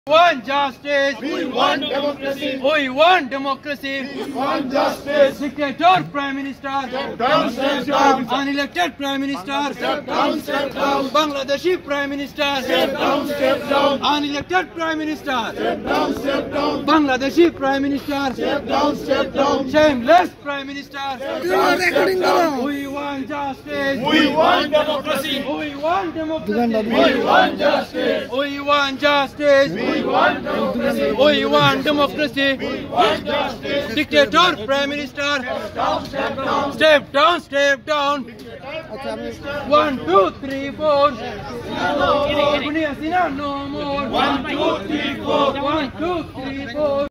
We want justice. We want democracy. We want democracy. We want justice. Dictator Prime Minister. Step down, step down. Unelected Prime Minister. Step down, step down. Bangladeshi Prime Minister. Step down, step down. Unelected Prime Minister. Step down, step down. Bangladeshi Prime Minister. Step down, step down. Shameless Prime Minister. Step down, step down. We want justice. We want democracy. We want democracy. We want justice. We want justice. We want democracy. We want democracy. We want justice. Dictator Prime Minister. Step down, step down. Step down, step down. 1, 2, 3, 4. Dunia Sina no more. 1, 2, 3, 4. 1, 2, 3, 4.